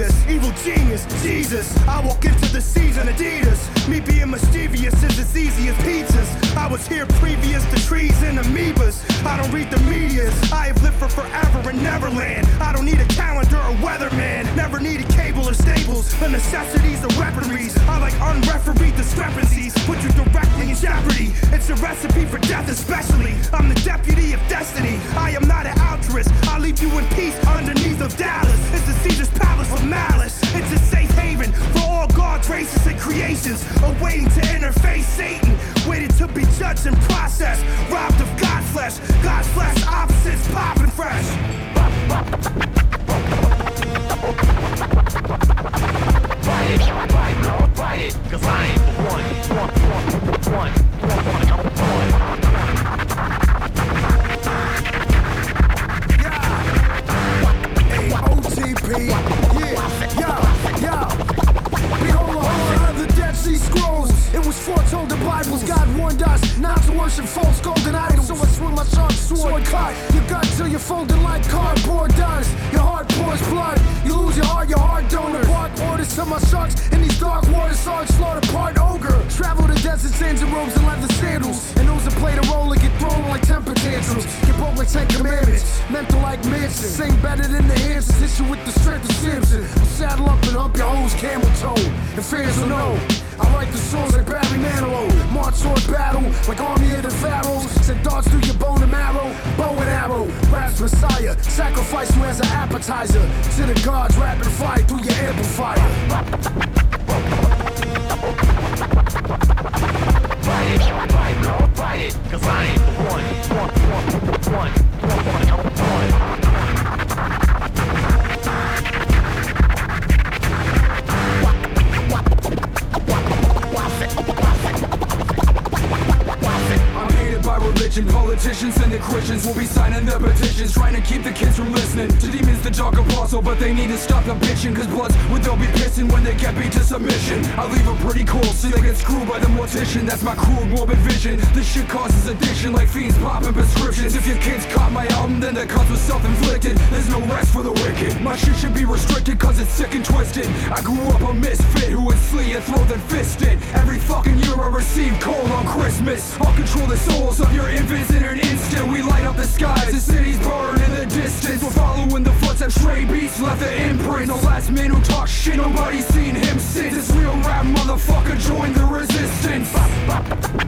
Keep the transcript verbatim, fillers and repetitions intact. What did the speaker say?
Adidas, evil genius, Jesus. I walk into the season, Adidas. Me being mischievous is as easy as pizzas. I was here previous to trees and amoebas. I don't read the medias. I have lived for forever in Neverland. I don't need a calendar or weatherman. Never needed cable or stables. The necessities of weaponries. I like unrefereed discrepancies. Put you directly in jeopardy. It's a recipe for death especially. I'm the deputy of destiny. I am not an altruist. I leave you in peace underneath of Dallas. It's the Caesar's palace of malice. It's a safe haven for all God's races and creations. Awaiting to interface Satan. Waiting to be judged and processed. Robbed of God's flesh. God's flesh opposites popping fresh. Fight it, fight it, fight it, cause I ain't the one, one, one, one, one, one, one. Yeah. A O T P. Yeah. Yo, yo. Behold the horror of the Dead Sea Scrolls. It was foretold the Bible's God warned us not to worship false golden idols. So I swing my sharp sword, cut your gut till you're folding like cardboard does. Your heart pours blood. You lose your heart, your heart donor. Bark orders to my sharks in these dark waters. Sarge slaughter part ogre. Travel the desert sands and robes and leather sandals. And those that play the role and get thrown like temper tantrums. Get broke like Ten Commandments. Mental like Manson. Sing better than the Hansons. Hit you with the strength of Samson. I'll saddle up and hump your hoes camel toe. And fans will know I write the songs like Barry Manilow. March toward battle like army of the pharaohs. Send darts through your bone and marrow. Bow and arrow, rap's messiah. Sacrifice you as an appetizer. To the gods, rapid fire through your amplifier. Fight it, fight it, fight it, cause I ain't the one, one, one, one, one, one, one. Religion, politicians and the Christians will be signing the petitions, trying to keep the kids from listening to demons, the dark apostle, but they need to stop the bitching, cause bloods what they'll be pissing when they get beat to submission. I leave them pretty cold so they get screwed by the mortician. That's my crude morbid vision. This shit causes addiction like fiends popping prescriptions. If your kids caught my album, then the cause was self-inflicted. There's no rest for the wicked. My shit should be restricted cause it's sick and twisted. I grew up a misfit who would flee a throat and fisted. Every fucking year I receive cold on Christmas. I'll control the souls of your infants in an instant. We light up the skies, the cities burn in the distance. We're following the footsteps, stray beats left the imprint. The last man who talks shit, nobody's seen him since. This real rap motherfucker joined the resistance.